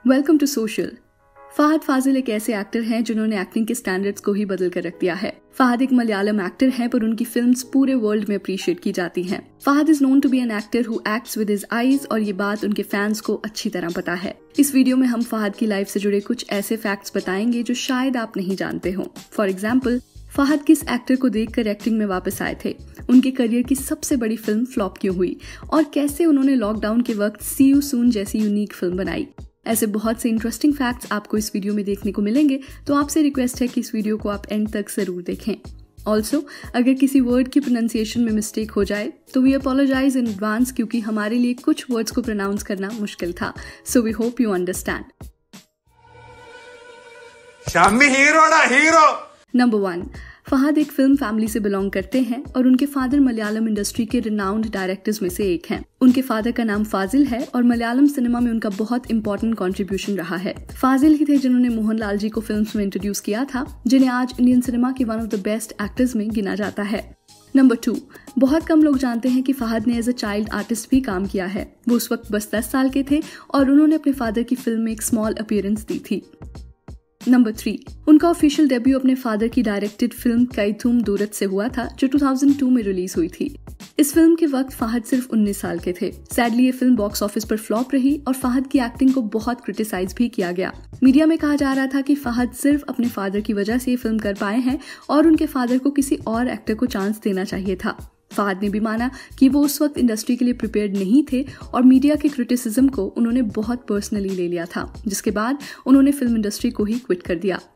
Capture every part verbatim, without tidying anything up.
Welcome to social. Fahad Fazil एक ऐसे actor हैं जिन्होंने एक्टिंग के स्टैंडर्ड्स को ही बदल कर रख दिया है। फहद एक मलयालम एक्टर हैं पर उनकी फिल्म्स पूरे वर्ल्ड में अप्रिशिएट की जाती हैं। Fahad is known to be an actor who acts with his eyes और ये बात उनके फैंस को अच्छी तरह पता है। इस वीडियो में हम फहद की लाइफ से जुड़े कुछ ऐसे फैक्ट्स बताएंगे जो शायद आप नहीं जानते हो। फॉर एग्जाम्पल, फहद किस एक्टर को देखकर एक्टिंग में वापस आए थे, उनके करियर की सबसे बड़ी फिल्म फ्लॉप क्यों हुई और कैसे उन्होंने लॉकडाउन के वक्त सी यू सून जैसी यूनिक फिल्म बनाई। ऐसे बहुत से इंटरेस्टिंग फैक्ट्स आपको इस वीडियो में देखने को मिलेंगे, तो आपसे रिक्वेस्ट है कि इस वीडियो को आप एंड तक जरूर देखें। ऑल्सो, अगर किसी वर्ड की प्रोनाउंसिएशन में मिस्टेक हो जाए तो वी अपोलोजाइज इन एडवांस, क्योंकि हमारे लिए कुछ वर्ड्स को प्रोनाउंस करना मुश्किल था। So we hope you understand. Number one, Fahad एक फिल्म फैमिली से बिलोंग करते हैं और उनके फादर मलयालम इंडस्ट्री के रिनाउंड डायरेक्टर्स में से एक हैं। उनके फादर का नाम फाजिल है और मलयालम सिनेमा में उनका बहुत इंपॉर्टेंट कंट्रीब्यूशन रहा है। फाजिल ही थे जिन्होंने मोहनलाल जी को फिल्म्स में इंट्रोड्यूस किया था, जिन्हें आज इंडियन सिनेमा के one of the best actors में गिना जाता है। नंबर टू, बहुत कम लोग जानते हैं कि फहद ने एज अ चाइल्ड आर्टिस्ट भी काम किया है। वो उस वक्त बस दस साल के थे और उन्होंने अपने फादर की फिल्म में एक स्मॉल अपीयरेंस दी थी। नंबर थ्री, उनका ऑफिशियल डेब्यू अपने फादर की डायरेक्टेड फिल्म कैथूम दूरत से हुआ था, जो दो हज़ार दो में रिलीज हुई थी। इस फिल्म के वक्त फहद सिर्फ उन्नीस साल के थे। सैडली ये फिल्म बॉक्स ऑफिस पर फ्लॉप रही और फहद की एक्टिंग को बहुत क्रिटिसाइज भी किया गया। मीडिया में कहा जा रहा था कि फहद सिर्फ अपने फादर की वजह से ये फिल्म कर पाए हैं और उनके फादर को किसी और एक्टर को चांस देना चाहिए था। फहद ने भी माना कि वो उस वक्त इंडस्ट्री के लिए प्रिपेयर्ड नहीं थे और मीडिया के क्रिटिसिज्म को उन्होंने बहुत पर्सनली ले लिया था, जिसके बाद उन्होंने फिल्म इंडस्ट्री को ही क्विट कर दिया।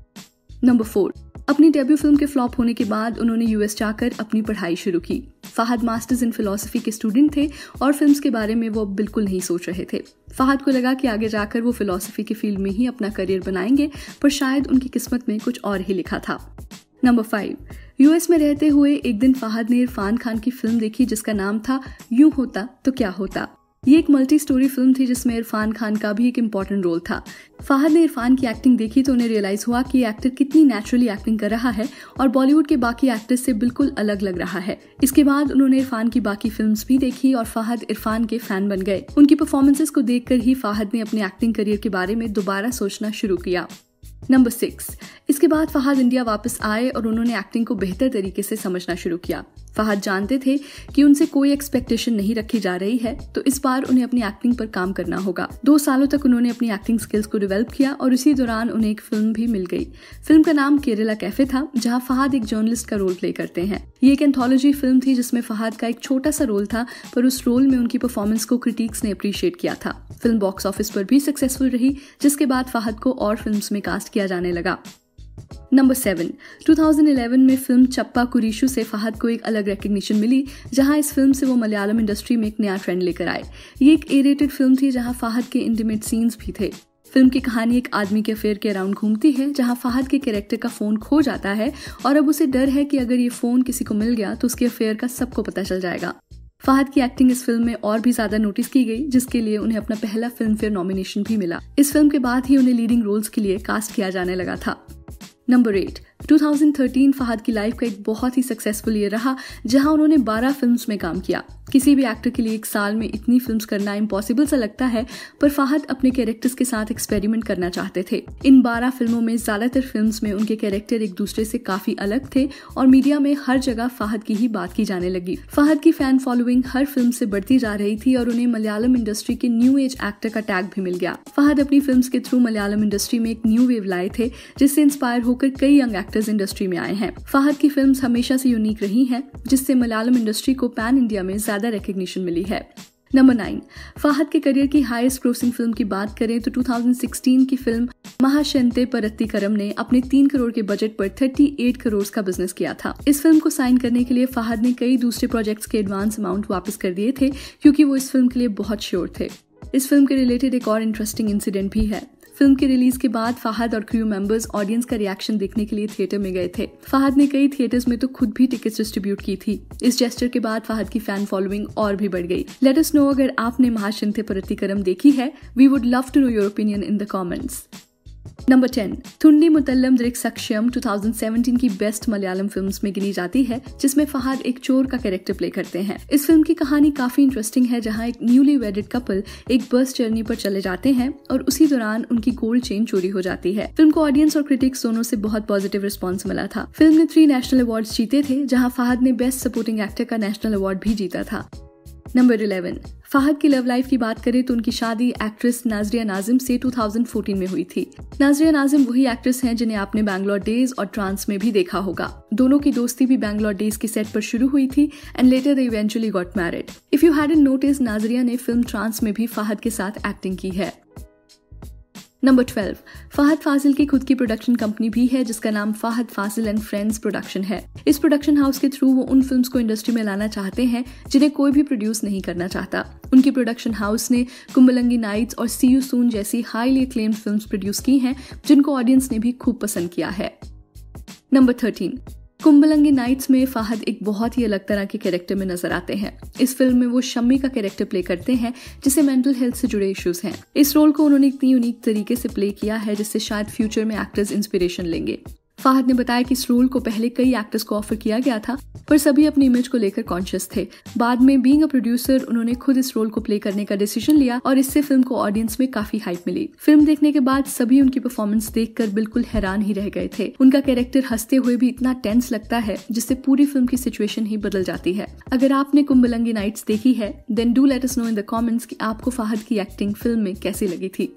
नंबर फोर, अपनी डेब्यू फिल्म के फ्लॉप होने के बाद उन्होंने यूएस जाकर अपनी पढ़ाई शुरू की। फहद मास्टर्स इन फिलोसफी के स्टूडेंट थे और फिल्म्स के बारे में वो बिल्कुल नहीं सोच रहे थे। फहद को लगा कि आगे जाकर वो फिलोसफी के फील्ड में ही अपना करियर बनाएंगे, पर शायद उनकी किस्मत में कुछ और ही लिखा था। नंबर फाइव, यूएस में रहते हुए एक दिन फहद ने इरफान खान की फिल्म देखी जिसका नाम था यूं होता तो क्या होता। ये एक मल्टी स्टोरी फिल्म थी जिसमें इरफान खान का भी एक इम्पॉर्टेंट रोल था। फहद ने इरफान की एक्टिंग देखी तो उन्हें रियलाइज हुआ कि ये एक्टर कितनी नेचुरली एक्टिंग कर रहा है और बॉलीवुड के बाकी एक्टर्स से बिल्कुल अलग लग रहा है। इसके बाद उन्होंने इरफान की बाकी फिल्म्स भी देखी और फहद इरफान के फैन बन गए। उनकी परफॉर्मेंसेस को देखकर ही फहद ने अपने एक्टिंग करियर के बारे में दोबारा सोचना शुरू किया। नंबर सिक्स, इसके बाद फहद इंडिया वापस आए और उन्होंने एक्टिंग को बेहतर तरीके से समझना शुरू किया। फहद जानते थे कि उनसे कोई एक्सपेक्टेशन नहीं रखी जा रही है, तो इस बार उन्हें अपनी एक्टिंग पर काम करना होगा। दो सालों तक उन्होंने अपनी एक्टिंग स्किल्स को डेवलप किया और इसी दौरान उन्हें एक फिल्म भी मिल गई। फिल्म का नाम केरला कैफे था, जहां फहद एक जर्नलिस्ट का रोल प्ले करते हैं। ये एक एंथोलॉजी फिल्म थी जिसमें फहद का एक छोटा सा रोल था, पर उस रोल में उनकी परफॉर्मेंस को क्रिटिक्स ने अप्रिशिएट किया था। फिल्म बॉक्स ऑफिस पर भी सक्सेसफुल रही, जिसके बाद फहद को और फिल्म्स में कास्ट किया जाने लगा। नंबर सेवन, दो हज़ार ग्यारह में फिल्म चप्पा कुरीशु से फहद को एक अलग रिकग्निशन मिली, जहां इस फिल्म से वो मलयालम इंडस्ट्री में एक नया ट्रेंड लेकर आए। ये एक ए रेटेड फिल्म थी जहां फहद के इंटीमेट सीन्स भी थे। फिल्म की कहानी एक आदमी के अफेयर के अराउंड घूमती है, जहां फहद के कैरेक्टर का फोन खो जाता है और अब उसे डर है कि अगर ये फोन किसी को मिल गया तो उसके अफेयर का सबको पता चल जाएगा। फहद की एक्टिंग इस फिल्म में और भी ज्यादा नोटिस की गई, जिसके लिए उन्हें अपना पहला फिल्म फेयर नॉमिनेशन भी मिला। इस फिल्म के बाद ही उन्हें लीडिंग रोल्स के लिए कास्ट किया जाने लगा था। नंबर एट, दो हज़ार तेरह फहद की लाइफ का एक बहुत ही सक्सेसफुल ईयर रहा, जहां उन्होंने बारह फिल्म्स में काम किया। किसी भी एक्टर के लिए एक साल में इतनी फिल्म्स करना इम्पॉसिबल सा लगता है, पर फहद अपने कैरेक्टर्स के साथ एक्सपेरिमेंट करना चाहते थे। इन बारह फिल्मों में ज्यादातर फिल्म्स में उनके कैरेक्टर एक दूसरे से काफी अलग थे और मीडिया में हर जगह फहद की ही बात की जाने लगी। फहद की फैन फॉलोइंग हर फिल्म से बढ़ती जा रही थी और उन्हें मलयालम इंडस्ट्री के न्यू एज एक्टर का टैग भी मिल गया। फहद अपनी फिल्म्स के थ्रू मलयालम इंडस्ट्री में एक न्यू वेव लाए थे, जिससे इंस्पायर होकर कई यंग एक्टर्स इंडस्ट्री में आए हैं। फहद की फिल्म्स हमेशा से यूनिक रही हैं, जिससे मलयालम इंडस्ट्री को पैन इंडिया में ज्यादा रिकग्निशन मिली है। नंबर नाइन, फहद के करियर की हाईएस्ट ग्रोसिंग फिल्म की बात करें तो दो हज़ार सोलह की फिल्म महाशंते परत्तिकरम ने अपने तीन करोड़ के बजट पर अड़तीस करोड़ का बिजनेस किया था। इस फिल्म को साइन करने के लिए फहद ने कई दूसरे प्रोजेक्ट्स के एडवांस अमाउंट वापस कर दिए थे, क्योंकि वो इस फिल्म के लिए बहुत श्योर थे। इस फिल्म के रिलेटेड एक और इंटरेस्टिंग इंसिडेंट भी है। फिल्म के रिलीज के बाद फहद और क्रू मेंबर्स ऑडियंस का रिएक्शन देखने के लिए थिएटर में गए थे। फहद ने कई थिएटर्स में तो खुद भी टिकट्स डिस्ट्रीब्यूट की थी। इस जेस्चर के बाद फहद की फैन फॉलोइंग और भी बढ़ गई। लेट अस नो अगर आपने महाशंते परत्तिकरम देखी है। We would love to know your opinion in the comments. Number ten, Thondimuthalum Driksakshiyum दो हज़ार सत्रह की बेस्ट मलयालम फिल्म्स में गिनी जाती है, जिसमें फहद एक चोर का कैरेक्टर प्ले करते हैं। इस फिल्म की कहानी काफी इंटरेस्टिंग है, जहां एक न्यूली वेडेड कपल एक बस जर्नी पर चले जाते हैं और उसी दौरान उनकी गोल्ड चेन चोरी हो जाती है। फिल्म को ऑडियंस और क्रिटिक्स दोनों से बहुत पॉजिटिव रिस्पॉन्स मिला था। फिल्म ने थ्री नेशनल अवार्ड्स जीते थे, जहाँ फहद ने बेस्ट सपोर्टिंग एक्टर का नेशनल अवार्ड भी जीता था। नंबर इलेवन, फहद की लव लाइफ की बात करें तो उनकी शादी एक्ट्रेस नाज़रिया नाज़िम से दो हज़ार चौदह में हुई थी। नाज़रिया नाज़िम वही एक्ट्रेस हैं जिन्हें आपने बैंगलोर डेज और ट्रांस में भी देखा होगा। दोनों की दोस्ती भी बैंगलोर डेज के सेट पर शुरू हुई थी and later they eventually got married. If you hadn't notice, Nazriya ने फिल्म ट्रांस में भी फहद के साथ एक्टिंग की है। नंबर ट्वेल्व, फहद फाजिल की खुद की प्रोडक्शन कंपनी भी है, जिसका नाम Fahad Fazil and friends production है। इस प्रोडक्शन हाउस के थ्रू वो उन फिल्म्स को इंडस्ट्री में लाना चाहते हैं जिन्हें कोई भी प्रोड्यूस नहीं करना चाहता। उनकी प्रोडक्शन हाउस ने कुंबलंगी नाइट्स और सी यू सून जैसी हाईली एक्लेम्ड फिल्म्स प्रोड्यूस की हैं, जिनको ऑडियंस ने भी खूब पसंद किया है। नंबर थर्टीन, कुंबलंगी नाइट्स में फहद एक बहुत ही अलग तरह के कैरेक्टर में नजर आते हैं। इस फिल्म में वो शम्मी का कैरेक्टर प्ले करते हैं, जिसे मेंटल हेल्थ से जुड़े इश्यूज हैं। इस रोल को उन्होंने इतनी यूनिक तरीके से प्ले किया है जिससे शायद फ्यूचर में एक्टर्स इंस्पिरेशन लेंगे। फहद ने बताया कि इस रोल को पहले कई एक्टर्स को ऑफर किया गया था, पर सभी अपनी इमेज को लेकर कॉन्शियस थे। बाद में बीइंग अ प्रोड्यूसर उन्होंने खुद इस रोल को प्ले करने का डिसीजन लिया और इससे फिल्म को ऑडियंस में काफी हाइप मिली। फिल्म देखने के बाद सभी उनकी परफॉर्मेंस देखकर बिल्कुल हैरान ही रह गए थे। उनका कैरेक्टर हंसते हुए भी इतना टेंस लगता है जिससे पूरी फिल्म की सिचुएशन ही बदल जाती है। अगर आपने कुंबलंगी नाइट्स देखी है, then do let us know in the comments कि आपको फहद की एक्टिंग फिल्म में कैसी लगी थी।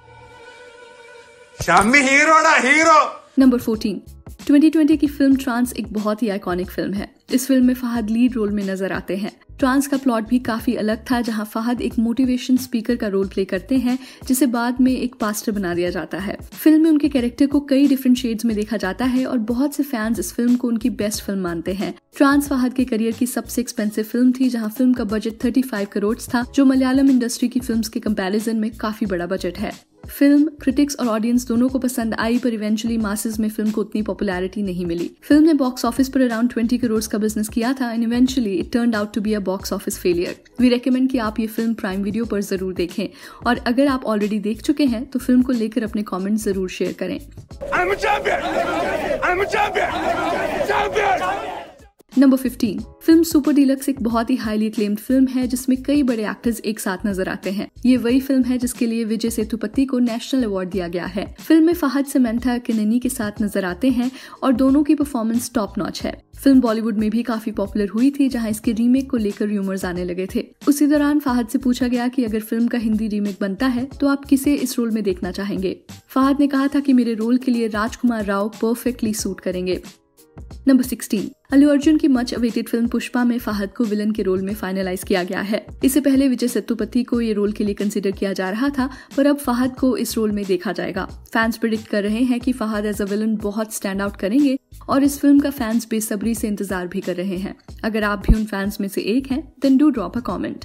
शामी हीरो ना hero. Number fourteen, twenty twenty की फिल्म ट्रांस एक बहुत ही आइकॉनिक फिल्म है। इस फिल्म में फहद लीड रोल में नजर आते हैं। ट्रांस का प्लॉट भी काफी अलग था, जहां फहद एक मोटिवेशन स्पीकर का रोल प्ले करते हैं, जिसे बाद में एक पास्टर बना दिया जाता है। फिल्म में उनके कैरेक्टर को कई डिफरेंट शेड्स में देखा जाता है और बहुत से फैंस इस फिल्म को उनकी बेस्ट फिल्म मानते हैं। ट्रांस फहद के करियर की सबसे एक्सपेंसिव फिल्म थी, जहां फिल्म का बजट पैंतीस करोड़ था, जो मलयालम इंडस्ट्री की फिल्म्स के कंपैरिजन में काफी बड़ा बजट है। फिल्म क्रिटिक्स और ऑडियंस दोनों को पसंद आई, पर इवेंचुअली मासेस में फिल्म को उतनी पॉपुलैरिटी नहीं मिली। फिल्म ने बॉक्स ऑफिस पर अराउंड बीस करोड़ का बिजनेस किया था and eventually it turned out to be a box office failure. We recommend कि आप ये फिल्म प्राइम वीडियो पर जरूर देखें, और अगर आप ऑलरेडी देख चुके हैं तो फिल्म को लेकर अपने कमेंट जरूर शेयर करें। I'm a champion! I'm a champion! Champion! Number fifteen, film Super Deluxe एक बहुत ही हाईली एक्लेम्ड फिल्म है, जिसमें कई बड़े एक्टर्स एक साथ नजर आते हैं। ये वही फिल्म है जिसके लिए विजय सेतुपति को नेशनल अवार्ड दिया गया है। फिल्म में फहद समंथा किन्ननी के साथ नजर आते हैं और दोनों की परफॉर्मेंस टॉप नॉच है। फिल्म बॉलीवुड में भी काफी पॉपुलर हुई थी, जहां इसके रीमेक को लेकर रूमर्स आने लगे थे। उसी दौरान फहद से पूछा गया कि अगर फिल्म का हिंदी रीमेक बनता है तो आप किसे इस रोल में देखना चाहेंगे। फहद ने कहा था कि मेरे रोल के लिए राजकुमार राव परफेक्टली सूट करेंगे। नंबर सिक्सटीन, अल्लू अर्जुन की मच अवेटेड फिल्म पुष्पा में फहद को विलन के रोल में फाइनलाइज किया गया है। इससे पहले विजय सेतुपति को ये रोल के लिए कंसिडर किया जा रहा था, पर अब फहद को इस रोल में देखा जाएगा। फैंस प्रेडिक्ट कर रहे हैं कि फहद एज अ विलन बहुत स्टैंड आउट करेंगे और इस फिल्म का फैंस बेसब्री से इंतजार भी कर रहे हैं। अगर आप भी उन फैंस में से एक हैं, then do drop a comment.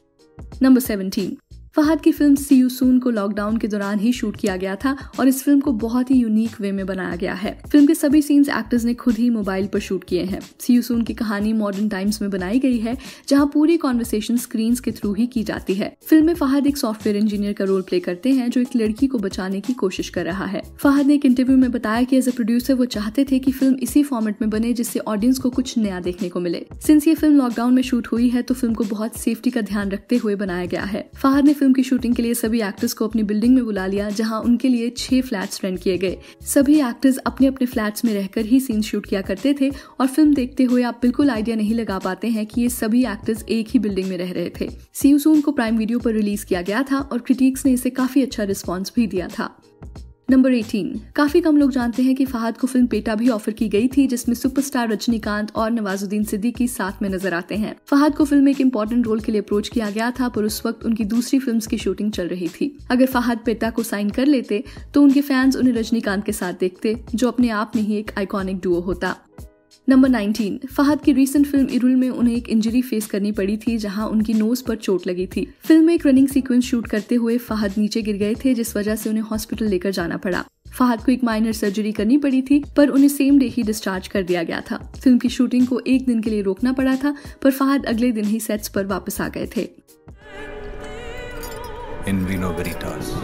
Number seventeen, Fahadh की फिल्म सी यू सून को लॉकडाउन के दौरान ही शूट किया गया था और इस फिल्म को बहुत ही यूनिक वे में बनाया गया है। फिल्म के सभी सीन्स एक्टर्स ने खुद ही मोबाइल पर शूट किए हैं। सी यू सून की कहानी मॉडर्न टाइम्स में बनाई गई है, जहां पूरी कॉन्वर्सेशन स्क्रीन्स के थ्रू ही की जाती है। फिल्म में फहद एक सॉफ्टवेयर इंजीनियर का रोल प्ले करते हैं, जो एक लड़की को बचाने की कोशिश कर रहा है। फहद ने एक इंटरव्यू में बताया कि एज अ प्रोड्यूसर वो चाहते थे कि फिल्म इसी फॉर्मेट में बने जिससे ऑडियंस को कुछ नया देखने को मिले। सिंस ये फिल्म लॉकडाउन में शूट हुई है तो फिल्म को बहुत सेफ्टी का ध्यान रखते हुए बनाया गया है। फहद ने फिल्म की शूटिंग के लिए सभी एक्टर्स को अपनी बिल्डिंग में बुला लिया, जहां उनके लिए छह फ्लैट्स रेंट किए गए। सभी एक्टर्स अपने अपने फ्लैट्स में रहकर ही सीन शूट किया करते थे और फिल्म देखते हुए आप बिल्कुल आइडिया नहीं लगा पाते हैं कि ये सभी एक्टर्स एक ही बिल्डिंग में रह रहे थे। सी यू सून को प्राइम वीडियो पर रिलीज किया गया था और क्रिटिक्स ने इसे काफी अच्छा रिस्पॉन्स भी दिया था। नंबर एटीन, काफी कम लोग जानते हैं कि फहद को फिल्म पेटा भी ऑफर की गई थी, जिसमें सुपरस्टार रजनीकांत और नवाजुद्दीन सिद्दीकी साथ में नजर आते हैं। फहद को फिल्म में एक इंपॉर्टेंट रोल के लिए अप्रोच किया गया था, पर उस वक्त उनकी दूसरी फिल्म्स की शूटिंग चल रही थी। अगर फहद पेटा को साइन कर लेते तो उनके फैंस उन्हें रजनीकांत के साथ देखते, जो अपने आप में ही एक आइकॉनिक डुओ होता। नंबर नाइनटीन, फहद की रीसेंट फिल्म इरुल में उन्हें एक इंजरी फेस करनी पड़ी थी, जहां उनकी नोज पर चोट लगी थी। फिल्म में एक रनिंग सीक्वेंस शूट करते हुए फहद नीचे गिर गए थे, जिस वजह से उन्हें हॉस्पिटल लेकर जाना पड़ा। फहद को एक माइनर सर्जरी करनी पड़ी थी, पर उन्हें सेम डे ही डिस्चार्ज कर दिया गया था। फिल्म की शूटिंग को एक दिन के लिए रोकना पड़ा था, पर फहद अगले दिन ही सेट्स पर वापस आ गए थे। In vino veritas.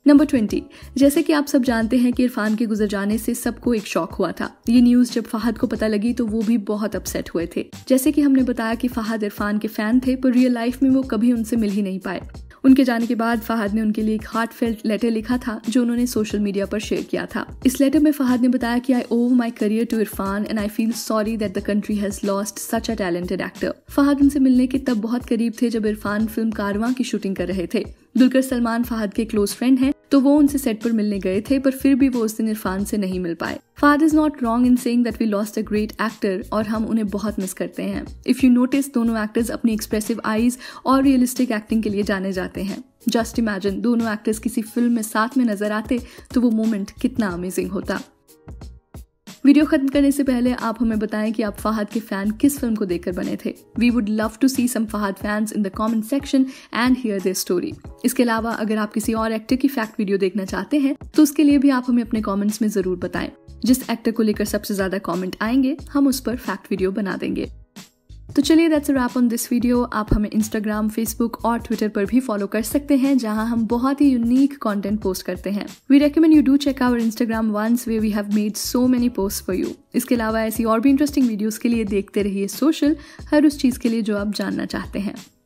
Number twenty, जैसे कि आप सब जानते हैं कि इरफान के गुजर जाने से सबको एक शॉक हुआ था। ये न्यूज जब फहद को पता लगी तो वो भी बहुत अपसेट हुए थे। जैसे कि हमने बताया कि फहद इरफान के फैन थे, पर रियल लाइफ में वो कभी उनसे मिल ही नहीं पाए। उनके जाने के बाद फहद ने उनके लिए एक हार्टफेल्ट लेटर लिखा था जो उन्होंने सोशल मीडिया पर शेयर किया था। इस लेटर में फहद ने बताया कि I owe my career to Irrfan and I feel sorry that the country has lost such a talented actor. Fahadh उनसे मिलने के तब बहुत करीब थे जब इरफान फिल्म कारवां की शूटिंग कर रहे थे। दुलकर सलमान फहद के क्लोज फ्रेंड हैं, तो वो उनसे सेट पर मिलने गए थे, पर फिर भी वो उस दिन इरफान से नहीं मिल पाए। Fahadh is not wrong in saying that we lost a great actor और हम उन्हें बहुत मिस करते हैं। इफ यू नोटिस, दोनों एक्टर्स अपनी एक्सप्रेसिव आईज और रियलिस्टिक एक्टिंग के लिए जाने जाते हैं। जस्ट इमेजिन दोनों एक्टर्स किसी फिल्म में साथ में नजर आते तो वो मोमेंट कितना अमेजिंग होता। वीडियो खत्म करने से पहले आप हमें बताएं कि आप फहद के फैन किस फिल्म को देखकर बने थे। We would love to see some Fahadh fans in the comment section and hear their story. इसके अलावा अगर आप किसी और एक्टर की फैक्ट वीडियो देखना चाहते हैं तो उसके लिए भी आप हमें अपने कमेंट्स में जरूर बताएं। जिस एक्टर को लेकर सबसे ज्यादा कमेंट आएंगे हम उस पर फैक्ट वीडियो बना देंगे। तो चलिए that's a wrap on this video. आप हमें इंस्टाग्राम, फेसबुक और ट्विटर पर भी फॉलो कर सकते हैं, जहां हम बहुत ही यूनिक कंटेंट पोस्ट करते हैं। We recommend you do check our Instagram once way we have made so many post for you. इसके अलावा ऐसी और भी इंटरेस्टिंग वीडियोस के लिए देखते रहिए सोशल, हर उस चीज के लिए जो आप जानना चाहते हैं।